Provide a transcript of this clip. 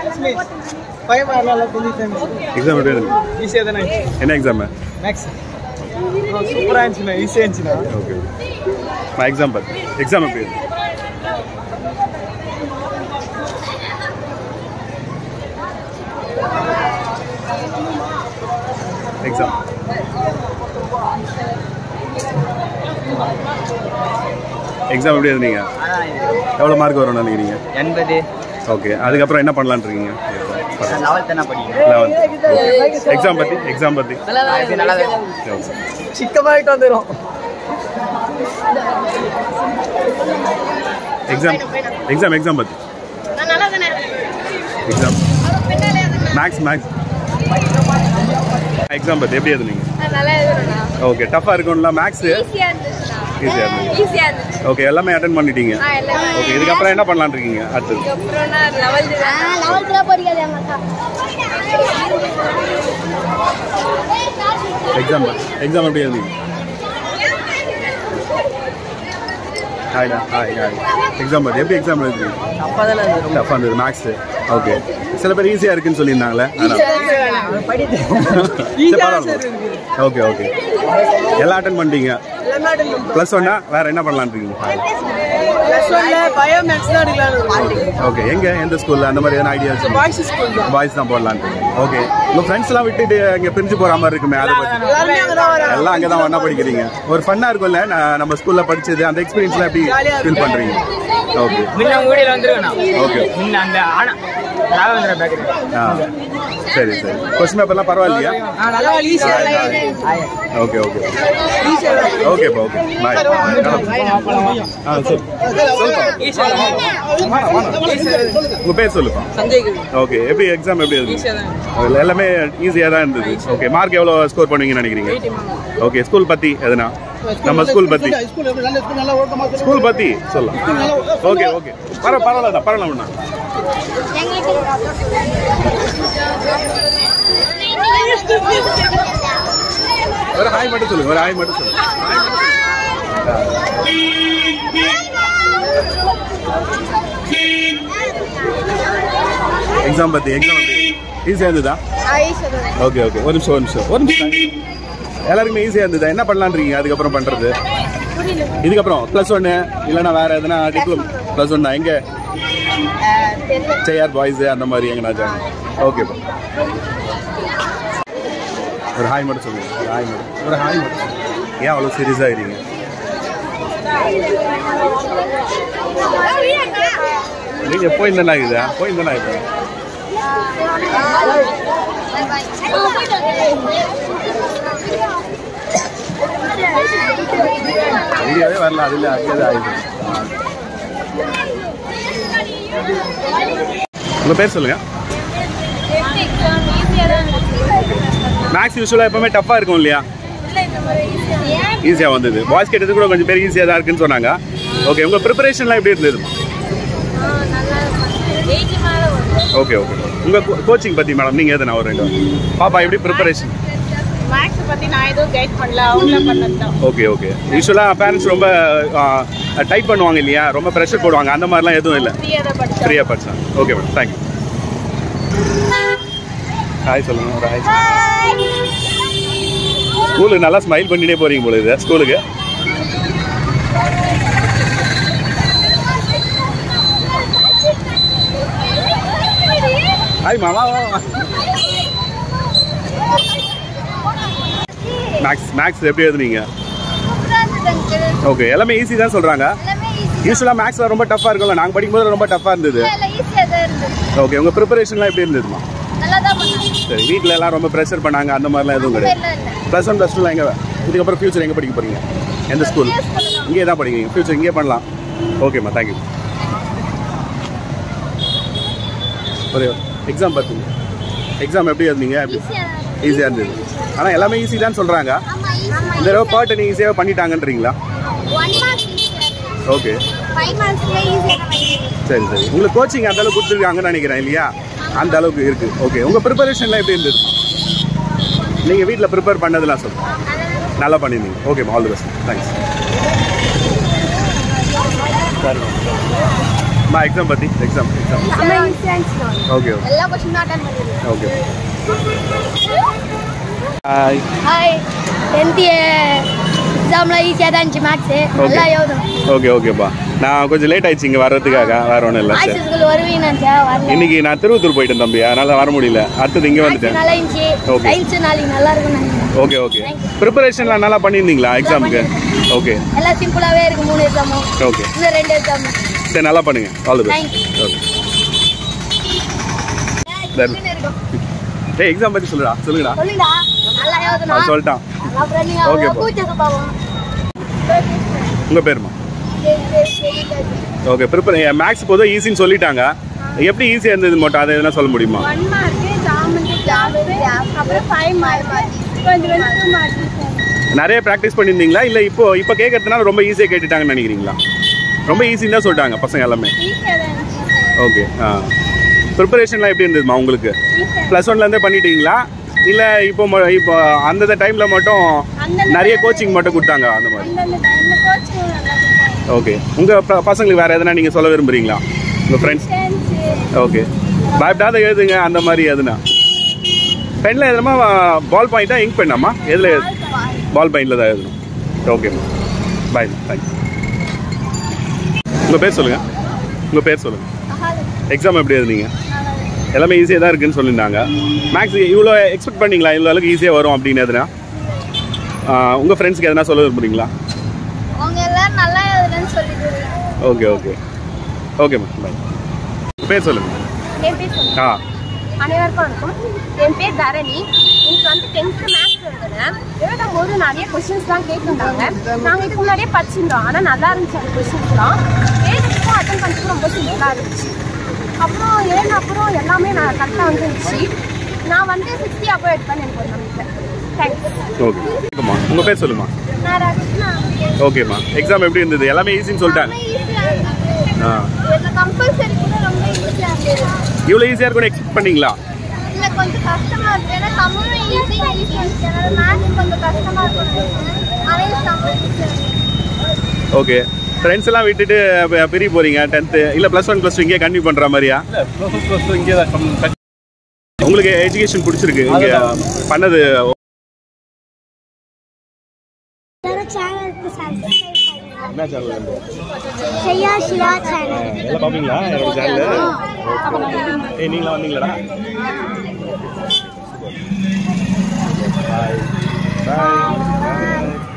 Exam எப்படி இருக்கு? ஈஸியாக தானே. என்ன எக்ஸாம்? மேக்ஸ். சூப்பராக இருந்துச்சுண்ணா, ஈஸியாக இருந்துச்சுண்ணா. ஓகே. நான் எக்ஸாம் பார்த்து எக்ஸாம் எப்படி இருக்கு? எக்ஸாம் எக்ஸாம் எப்படி இருந்தீங்க? எவ்வளோ மார்க் வரும்னு நினைக்கிறீங்க? 80. ஓகே. அதுக்கப்புறம் என்ன பண்ணலான்னு இருக்கீங்க? 11th என்ன படிக்கிறேன். 11th. எக்ஸாம் பற்றி நல்லா சிக்கமாகிட்டு வந்துடும். எக்ஸாம் பற்றி எக்ஸாம் மேக்ஸ் எக்ஸாம் பற்றி எப்படி எழுதுனீங்க? ஓகே. டஃப்பாக இருக்கும்ல மேக்ஸு? ஈஸியாக இருந்துச்சு. ஓகே. எல்லாமே அட்டென்ட் பண்ணிட்டீங்க. ஓகே. இதுக்கப்புறம் என்ன பண்ணலான்னு இருக்கீங்க அடுத்தது? எக்ஸாம் எப்படி எழுதுனீங்க? ஹாய்டா ஹாய். எக்ஸாம் பற்றி எப்படி எக்ஸாம் எழுதுறீங்க? டஃப்பாக இருந்தது மேக்ஸு. ஓகே. சில பேர் ஈஸியாக இருக்குன்னு சொல்லியிருந்தாங்களே. Okay okay. எல்லாம் அட்டென்ட் பண்ணிட்டீங்க. +1 வேறு என்ன பண்ணலான்னு இருக்கீங்க? ஓகே. எந்த ஸ்கூலில் அந்த மாதிரி எதனா ஐடியா வச்சு? பாய்ஸ் தான் போடலான்ட்டு. ஓகே. உங்கள் ஃப்ரெண்ட்ஸ்லாம் விட்டுட்டு இங்கே பிரிஞ்சு போகிற மாதிரி இருக்குமே, அதை பற்றி? எல்லாம் அங்கே தான் ஒன்றா படிக்கிறீங்க. ஒரு ஃபன்னாக இருக்கும்ல நம்ம ஸ்கூலில் படித்தது, அந்த எக்ஸ்பீரியன்ஸ்லாம் எப்படி ஃபீல் பண்ணுறீங்க? ஓகே. ஓகே. சரி கொஸ்டின் பேப்பர்லாம் பரவாயில்லையா? ஓகே ஓகே ஓகேப்பா. Okay bye. உங்கள் பேர் சொல்லுப்பா. ஓகே. எப்படி எக்ஸாம் எப்படி இருந்துச்சு? எல்லாமே ஈஸியாக தான் இருந்தது. ஓகே. மார்க் எவ்வளோ ஸ்கோர் பண்ணுவீங்கன்னு நினைக்கிறீங்க? ஓகே. ஸ்கூல் பற்றி எதுனா நம்ம ஸ்கூல் பற்றி சொல்லலாம். Okay okay. பரவாயில்ல. ஒரு ஹாய் மட்டும் சொல்லுங்க. எக்ஸாம் பற்றி ஈஸியாக இருந்ததா? ஓகே. ஒரு நிமிஷம். எல்லாருக்குமே ஈஸியாக இருந்ததா? என்ன பண்ணலான்னு இருக்கீங்க அதுக்கப்புறம் பண்ணுறது? இதுக்கப்புறம் +1 இல்லைன்னா வேறு எதுனா டிப்ளமோ? +1 எங்கே? செய்யார் பாய்ஸ் அந்த மாதிரி எங்கேனாச்சா? ஓகேப்பா. ஒரு ஹாய் மட்டும் சொல்லுங்க. ஒரு ஹாய் மட்டும். ஏன் அவ்வளோ சீரியஸாக இருக்கீங்க? நீங்கள் போயிருந்தேன்னா இது ஐடியாவே வரல. அதில் அங்கேயே ஆயிடுது. உங்கள் பேர் சொல்லுங்கள். மேக்ஸ் யூஸ்வலாக எப்பவுமே டஃப்பாக இருக்கும் இல்லையா? ஈஸியாக வந்தது. பாய்ஸ் கேட்டது கூட கொஞ்சம் பேர் ஈஸியாக தான் இருக்குன்னு சொன்னாங்க. ஓகே. உங்கள் ப்ரிப்பரேஷன்லாம் எப்படி இருந்தது? ஓகே. உங்கள் கோச்சிங் பற்றி மேடம் நீங்கள் எதுனா ஒரு 2 பாப்பா எப்படி ப்ரிப்பரேஷன்? ஓகே. யூஸ்வலாக பேரண்ட்ஸ் ரொம்ப டைப் பண்ணுவாங்க இல்லையா, ரொம்ப ப்ரெஷர் போடுவாங்க, அந்த மாதிரிலாம் எதுவும் இல்லை, ஃப்ரீயாக படிச்சேன். Okay madam, thank you. ஹாய் சொல்லுங்கள். ஒரு ஹாய். ஸ்கூலுக்கு நல்லா ஸ்மைல் பண்ணிட்டே போகிறீங்க போல இது ஸ்கூலுக்கு. ஹாய் மாமா. மேக்ஸ் எப்படி எழுதுனீங்க? ஓகே. எல்லாமே ஈஸி தான் சொல்கிறாங்க. யூஸ்வலாக மேக்ஸில் ரொம்ப டஃப்பாக இருக்கும்ல, நாங்கள் படிக்கும்போது ரொம்ப டஃப்பாக இருந்தது. ஓகே. உங்கள் ப்ரிப்பரேஷன்லாம் எப்படி இருந்ததுமா? சரி. வீட்டில் எல்லாம் ரொம்ப ப்ரெஷர் பண்ணாங்க, அந்த மாதிரிலாம் எதுவும் கிடையாது? +1 +2 எங்கே? இதுக்கப்புறம் ஃபியூச்சர் எங்கே படிக்க போகிறீங்க? எந்த ஸ்கூல்? இங்கே தான் படிக்கிறீங்க. ஃபியூச்சர் இங்கே பண்ணலாம். ஓகேம்மா, தேங்க்யூ. ஒரு எக்ஸாம் பார்த்துங்க. எக்ஸாம் எப்படி இருந்தீங்க? ஈஸியாக இருந்தது. ஆனால் எல்லாமே ஈஸி தான் சொல்கிறாங்க. இந்த தடவை பாட்டு நீங்கள் ஈஸியாக பண்ணிட்டாங்கன்றீங்களா? ஓகே. சரி. உங்களுக்கு கோச்சிங் அந்த அளவுக்கு கொடுத்துருக்காங்கன்னு நினைக்கிறேன் இல்லையா? அந்த அளவுக்கு இருக்குது. ஓகே. உங்கள் ப்ரிப்பரேஷன்லாம் எப்படி இருந்தது? நீங்கள் வீட்டில் ப்ரிப்பேர் பண்ணதெல்லாம் சொல்லுங்கள். நல்லா பண்ணியிருந்தீங்க. ஓகேம்மா, ஆல் தி பெஸ்ட். தேங்க்ஸ். சரி. அம்மா எக்ஸாம் பற்றி எக்ஸாம் ஓகே எல்லா क्वेश्चन அட்டெண்ட் பண்ணிருக்கேன். ஓகே ஹாய் 10th எக்ஸாம்ல ஈஸியா தான் இருந்துச்சு மேத்ஸ். நல்லா எழுதணும். ஓகே ஓகேப்பா. நான் கொஞ்சம் லேட் ஆயிடுச்சு இங்கே வர்றதுக்காக, வேற ஒன்றும் இல்லை சார். ஸ்கூல் வருவீங்கன்னு நினைச்சா வரல. இன்னைக்கு நான் திருவத்தூர் போயிட்டேன் தம்பி, அதனால வர முடியல. அடுத்தது இங்கே வந்துட்டேன். நல்லா இருந்துச்சு. ஓகே. சயின்ஸ் நாளைக்கு நல்லா இருக்கும்னு நினைக்கிறேன். Okay okay. ப்ரிப்பரேஷன்லாம் நல்லா பண்ணியிருந்தீங்களா எக்ஸாமுக்கு? ஓகே. எல்லாம் சிம்பிளாவே இருக்கு 3 எக்ஸாமும். ஓகே. இந்த 2 எக்ஸாம். சரி நல்லா பண்ணுங்க. All the best. ஓகே. டேய் எக்ஸாம் பத்தி சொல்லுடா. சொல்லுடா. நல்லா எழுதணும். சொல்லிட்டான். அப்புறம் நீங்க ஓகே கூச்சது பாவம். உங்க பேருமா? ஓகே. மேக்ஸ் போதும் ஈஸின்னு சொல்லிட்டாங்க. எப்படி ஈஸியா இருந்தது மட்டும் அதை எதனா சொல்ல முடியுமா? 1 மார்க் ஜாமெட்ரி அப்புறம் 5 மார்க் கொஞ்சம் 2 மார்க். நிறைய பிராக்டிஸ் பண்ணியிருந்தீங்களா இல்லை இப்போ கேட்கறதுனால ரொம்ப ஈஸியாக கேட்டுட்டாங்கன்னு நினைக்கிறீங்களா? ரொம்ப ஈஸின்னு தான் சொல்லிட்டாங்க பசங்க எல்லாமே. ஓகே. ப்ரிப்பரேஷன்லாம் எப்படி இருந்ததுமா உங்களுக்கு? +1லேருந்தே பண்ணிட்டீங்களா இல்லை இப்போ அந்த டைமில் மட்டும் நிறைய கோச்சிங் மட்டும் கொடுத்தாங்க அந்த மாதிரி? ஓகே. உங்கள் பசங்களுக்கு வேறு எதுனா நீங்கள் சொல்ல விரும்புகிறீங்களா உங்கள் ஃப்ரெண்ட்ஸ்? ஓகே. பயப்படாத எழுதுங்க அந்த மாதிரி எதுனா. பெனில் எதுனா பால் பாயிண்டா இங்க் பெண்ணாமா? எதில் பால் பாயிண்டில் தான் எழுதணும். ஓகேம்மா. பாய். தேங்க்யூ. உங்கள் பேர் சொல்லுங்கள். உங்கள் பேர் சொல்லுங்கள். எக்ஸாம் எப்படி எழுதுனீங்க? எல்லாமே ஈஸியாக தான் இருக்குன்னு சொல்லியிருந்தாங்க. மேக்ஸ் இவ்வளோ எக்ஸ்பெக்ட் பண்ணிங்களா இவ்வளோ அளவுக்கு ஈஸியாக வரும் அப்படின்னு எதுனா? உங்கள் ஃப்ரெண்ட்ஸ்க்கு எதனா சொல்ல விரும்புகிறீங்களா? அவங்க எல்லாம் நல்லா எழுதுறேன்னு சொல்லிட்டு. Okay okay. ஓகேம்மா. பாய். பேர் சொல்லுங்கள். என் பேர் சொல்லுங்கள். அனைவருக்கும் வணக்கம். என் பேர் தரணி. இன்னைக்கு வந்து 10th மேத்ஸ் எழுதுனேன். எழுதும்போது நிறைய கொஸ்டின்ஸ்லாம் கேட்டிருந்தாங்க. நாங்கள் இதுக்கு முன்னாடியே படிச்சிருந்தோம். ஆனால் நல்லா இருந்துச்சு அந்த கொஸ்டின்ஸ்லாம். எழுதுறதுக்கும் அட்டன் பண்ணுறதுக்கும் ரொம்ப சிம்பிளாக இருந்துச்சு. அப்புறம் அப்புறம் எல்லாமே நான் கரெக்டாக வந்துருந்துச்சு. நான் வந்து 60 அப்போ எடுப்பேன்னு எனக்கு ஒரு நம்பிக்கை. தேங்க்ஸ். ஓகேம்மா. உங்கள் பேர் சொல்லுமா? நான் ரக்ஷனா. ஓகேம்மா. எக்ஸாம் எப்படி இருந்தது? எல்லாமே ஈஸின்னு சொல்லிட்டாங்க. கம்பல்சரி கூட ரொம்ப ஈஸியாக இருந்தது. இவ்வளோ ஈஸியாக இருக்கும்னு எக்ஸ்பெக்ட் பண்ணீங்களா? இல்லை கொஞ்சம் கஷ்டமாக இருக்குது. ஏன்னா தமிழும் ஈஸியாக இருந்துச்சு. அதனால் மேத்ஸ் கொஞ்சம் கஷ்டமாக இருக்கும். ஆனால் தமிழ் ஓகே. ஃப்ரெண்ட்ஸ் எல்லாம் விட்டுட்டு பிரிய போறீங்க 10th இல்லை +1 +2 இங்கே கண்டினியூ பண்ணுற மாதிரியா? இங்கே தான். உங்களுக்கு எஜுகேஷன் பிடிச்சிருக்கு இங்கே பண்ணது? என்ன சேனல்? எல்லாம் பார்ப்பீங்களா என்னோட சேனல்? நீங்களாம் வந்தீங்களாடா? பாய் பாய்.